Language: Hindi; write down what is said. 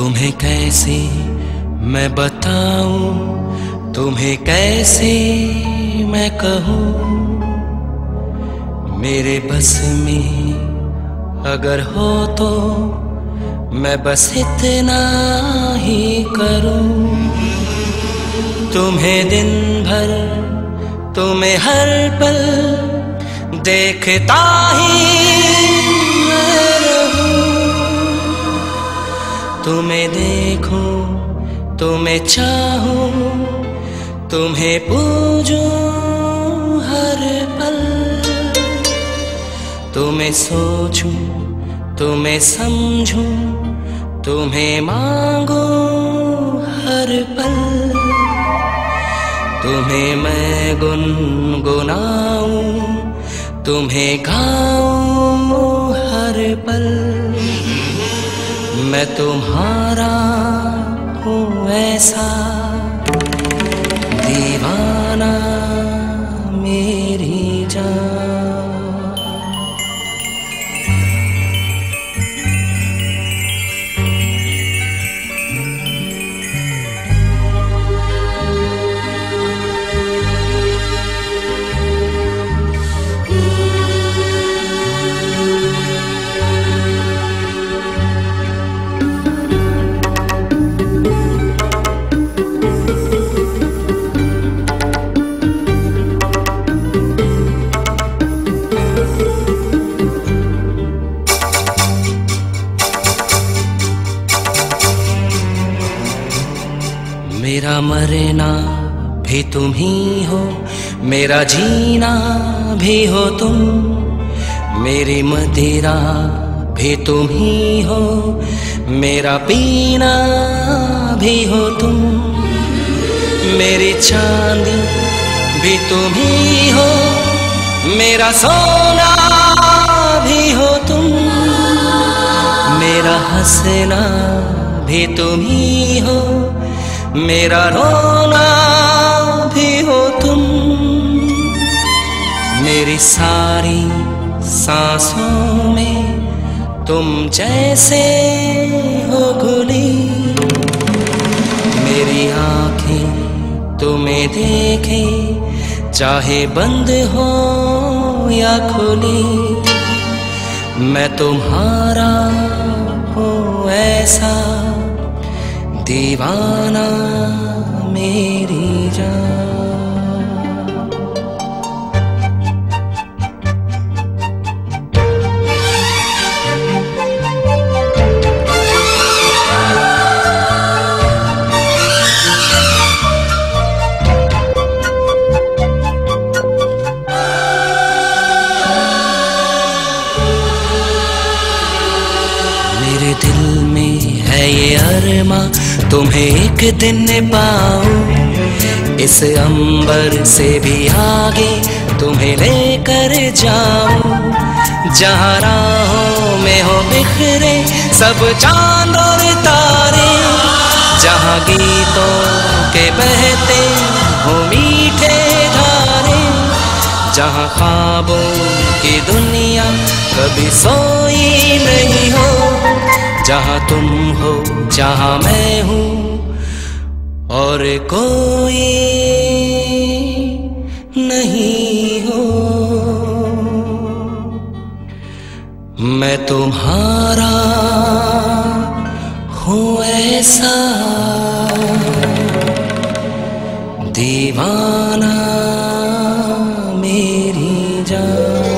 तुम्हें कैसे मैं बताऊं, तुम्हें कैसे मैं कहूं। मेरे बस में अगर हो तो मैं बस इतना ही करूं। तुम्हें दिन भर, तुम्हें हर पल देखता ही मैं रहूं। तुम्हें देखूं, तुम्हें चाहूं, तुम्हें पूजूं हर पल। तुम्हें सोचूं, तुम्हें समझूं, तुम्हें मांगूं हर पल। तुम्हें मैं गुनगुनाऊं, तुम्हें गाऊं हर पल। मैं तुम्हारा हूँ ऐसा दीवाना मेरी जान। मेरा मरना भी तुम ही हो, मेरा जीना भी हो तुम। मेरी मदिरा भी तुम ही हो, मेरा पीना भी हो तुम। मेरी चांदी भी तुम ही हो, मेरा सोना भी हो तुम। मेरा हंसना भी तुम ही हो, मेरा रोना भी हो तुम। मेरी सारी सांसों में तुम जैसे हो घुली। मेरी आंखें तुम्हें देखे, चाहे बंद हो या खुली। मैं तुम्हारा हूँ ऐसा दीवाना मेरी जान। मेरे दिल में है ये अरमा, तुम्हें एक दिन पाऊं। इस अंबर से भी आगे तुम्हें लेकर जाऊं। जहाँ राहों में हो बिखरे सब चांद और तारे, जहाँ गीतों के बहते हो मीठे धारे, जहाँ ख्वाबों की दुनिया कभी सोई नहीं हो। जहाँ तुम हो, जहाँ मैं हूँ और कोई नहीं हो। मैं तुम्हारा हूँ ऐसा दीवाना मेरी जान।